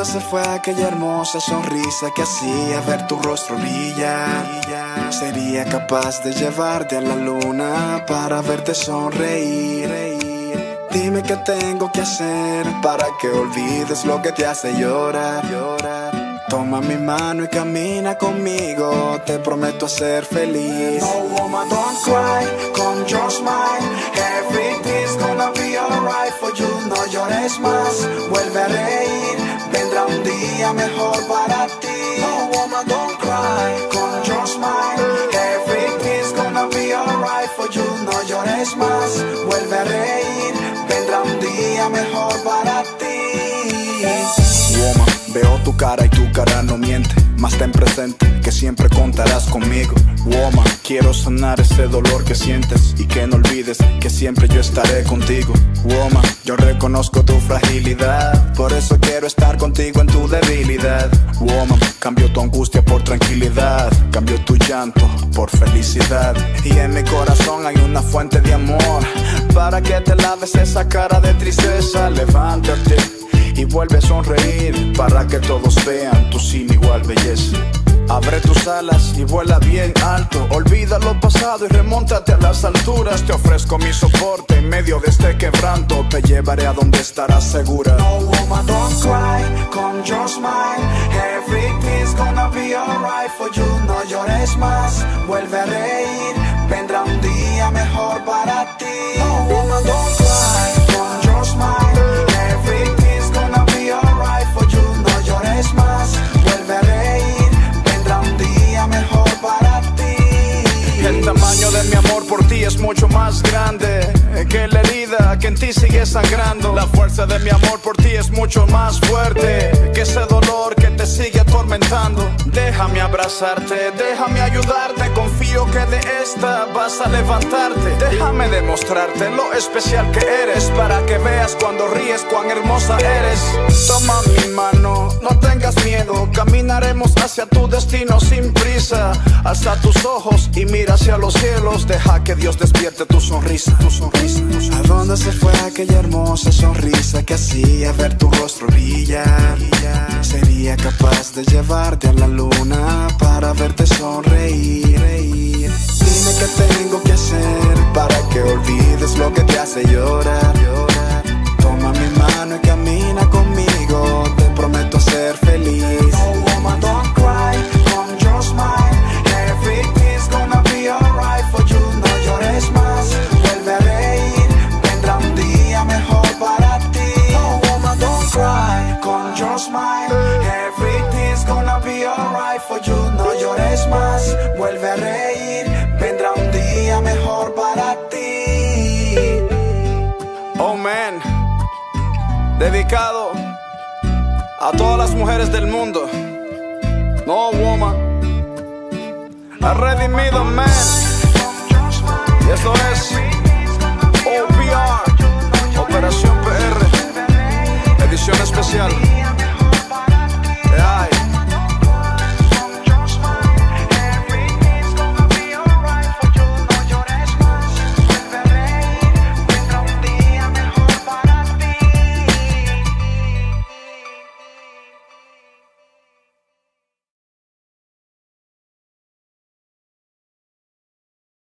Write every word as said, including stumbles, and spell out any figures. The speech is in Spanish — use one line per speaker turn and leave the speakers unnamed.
se fue aquella hermosa sonrisa que hacía ver tu rostro brillar? Sería capaz de llevarte a la luna para verte sonreír. Dime qué tengo que hacer para que olvides lo que te hace llorar. Toma mi mano y camina conmigo, te prometo ser feliz. No woman, don't cry, come just smile. Everything's gonna be alright for you. No llores más, vuelve a reír. Vendrá un día mejor para ti. No woman, don't cry, come just smile. Everything's gonna be alright for you. No llores más, vuelve a reír. Vendrá un día mejor para ti. Woman, veo tu cara y tu cara no miente. Más ten presente que siempre contarás conmigo. Woman, quiero sanar ese dolor que sientes y que no olvides que siempre yo estaré contigo. Woman, yo reconozco tu fragilidad, por eso quiero estar contigo en tu debilidad. Woman, cambio tu angustia por tranquilidad, cambio tu llanto por felicidad. Y en mi corazón hay una fuente de amor para que te laves esa cara de tristeza. Levántate y vuelve a sonreír para que todos vean tu sin igual belleza. Abre tus alas y vuela bien alto. Olvida lo pasado y remóntate a las alturas. Te ofrezco mi soporte en medio de este quebranto. Te llevaré a donde estarás segura. No woman, don't cry, come just smile. Everything's gonna be alright for you. No llores más, vuelve a reír. Vendrá un día mejor para ti. No woman, don't cry, come just smile. Everything's gonna be alright for you. No llores más, vuelve a reír. Vendrá un día mejor para ti. El tamaño de mi amor por ti es mucho más grande que la herida que en ti sigue sangrando. La fuerza de mi amor por ti es mucho más fuerte que ese dolor que te sigue atormentando. Déjame abrazarte, déjame ayudarte. Confío que de esta vas a levantarte. Déjame demostrarte lo especial que eres, para que veas cuando ríes cuán hermosa eres. Toma mi mano, no tengas miedo. Caminaremos hacia tu destino sin prisa. Alza tus ojos y mira hacia los cielos. Deja que Dios despierte tu sonrisa, tu sonrisa, tu sonrisa. ¿A dónde se fue aquella hermosa sonrisa que hacía ver tu rostro brillar? Sería capaz de llevarte a la luna para verte sonreír. Dime qué tengo que hacer para que olvides lo que te hace llorar. Toma mi mano y camina conmigo, te prometo ser feliz. No woman, don't cry, come just smile. Everything's gonna be alright for you. No llores más, vuelve a reír. Vendrá un día mejor para ti. No woman, don't cry, come just smile. Everything's gonna be alright for you. No llores más, vuelve a reír. Vendrá un día mejor para ti. Oh man, dedicado a todas las mujeres del mundo. No woman, a redimido man. Y esto es O P R, Operación P R, edición especial.